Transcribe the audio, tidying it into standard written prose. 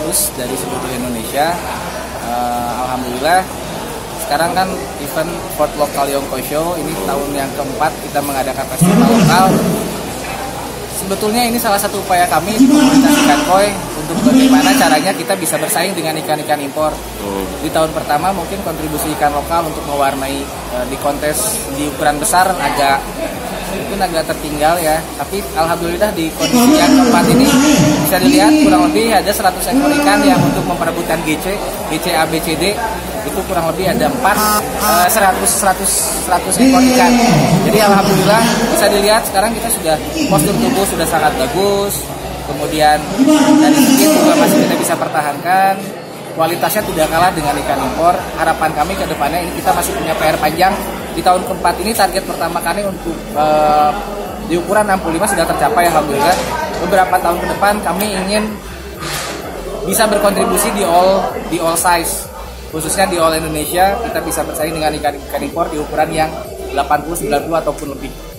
bagus dari seluruh Indonesia. Alhamdulillah sekarang kan event Fourth Local Yongko Show ini tahun yang keempat kita mengadakan festival lokal. Sebetulnya ini salah satu upaya kami di komunitas ikan koi untuk bagaimana caranya kita bisa bersaing dengan ikan-ikan impor. Di tahun pertama mungkin kontribusi ikan lokal untuk mewarnai di kontes di ukuran besar agak tertinggal ya. Tapi alhamdulillah di kondisi yang keempat ini bisa dilihat kurang lebih ada 100 ekor ikan yang untuk memperebutkan GC A, B, C, D. Itu kurang lebih ada 100 ekor ikan. Jadi alhamdulillah bisa dilihat sekarang kita sudah postur tubuh sudah sangat bagus. Kemudian dari segi juga masih kita bisa pertahankan. Kualitasnya tidak kalah dengan ikan impor. Harapan kami ke depannya ini kita masih punya PR panjang. Di tahun keempat ini target pertama kami untuk di ukuran 65 sudah tercapai alhamdulillah. Beberapa tahun ke depan kami ingin bisa berkontribusi di all size. Khususnya di All Indonesia kita bisa bersaing dengan ikan impor di ukuran yang 80, 90 ataupun lebih.